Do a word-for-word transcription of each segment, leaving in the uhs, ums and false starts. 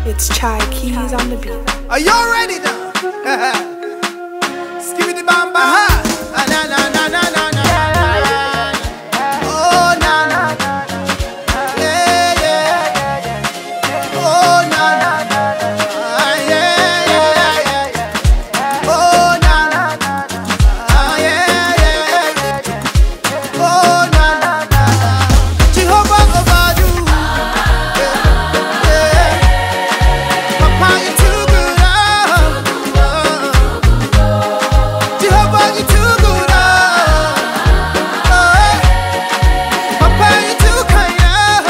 It's Chai Keys on the beat. Are y'all ready now? Skibidi bamba ha. Na na na na na na. Oh na na. Yeah yeah. Oh na na. Yeah yeah yeah. Oh na na. Yeah yeah. Oh na na. Jehovah Obadu. Papa, you too good. Jehovah, you too good. Papa, you too kind.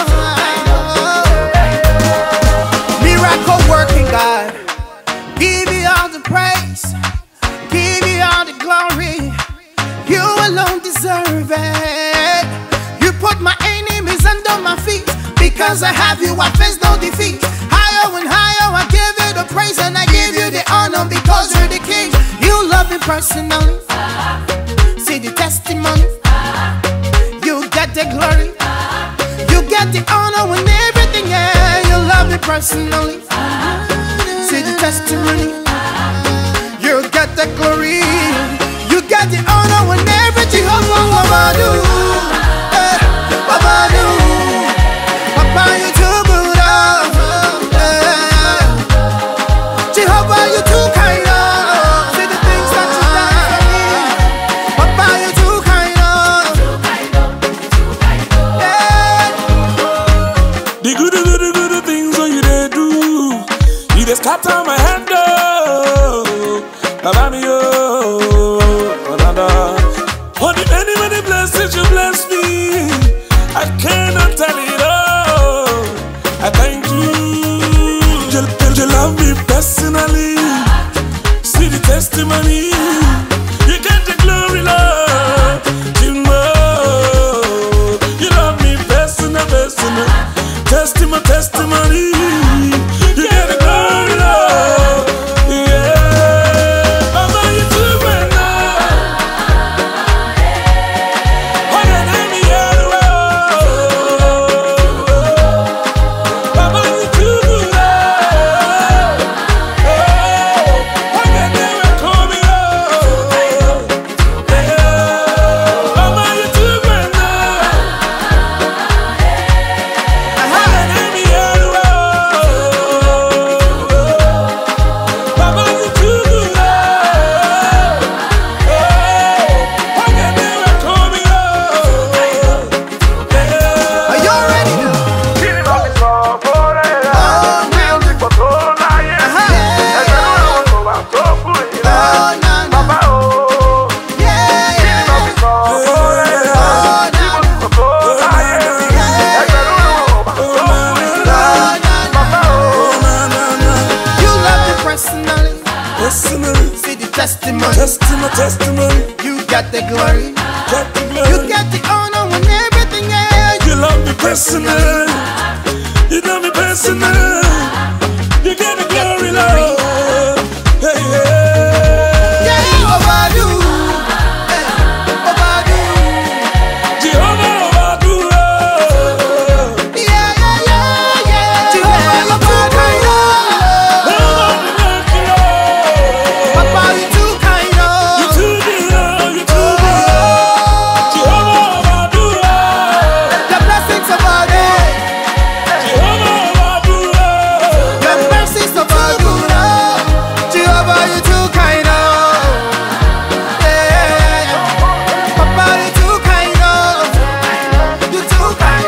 Miracle working God, give you all the praise, give you all the glory. You alone deserve it. You put my enemies under my feet. Because I have you, I face no defeat. Higher and higher, I give you the praise and I give you the honor because you're the king. You love me personally. See the testimony. You get the glory. You get the honor and everything. Yeah, you love me personally. See the testimony. You get the glory. You get the honor and everything. Oh, Babadu, eh, Babadu, Papa, you too good. Oh, yeah. Jehovah, you too kind. Oh, see the things that you done for me. Papa, you too kind. Oh, yeah. The good, good, good, good things that you they do, you just scatter my hand. Oh, Baba me oh, another. Oh, the many, many blessings you bless me, I cannot tell it all. I thank you. You, you, you love me personally. See the testimony. You get the glory, Lord. You know you love me personal, personal. Testimony, testimony. You get the glory, Lord. Yeah, Mama, you do it now. What an enemy you are. Mama, you do it now. What can never call me out. Mama, you do it now. What an enemy you are. Mama, you do it now. What can never call me out. Are y'all ready now? Oh, na na. Yeah, yeah. Oh, na na. Oh, na na. You love me personally. Personally, See the testimony. testimony, testimony. You got the glory. Get the You glory. get the honor and everything. Yeah, You love me personally. You love me personally. You get the glory, Lord. Hey, yeah. yeah. Obadu. Eh, Obadu. Jehovah Obadu. Yeah, yeah, yeah, yeah. Jehovah, you too kind. Papa, you too kind. You too good, you too good. Jehovah Obadu. The blessings of our day. Jehovah Obadu. The mercies of our good. Jehovah, you too kind. Yeah. Papa, you too kind. You too kind.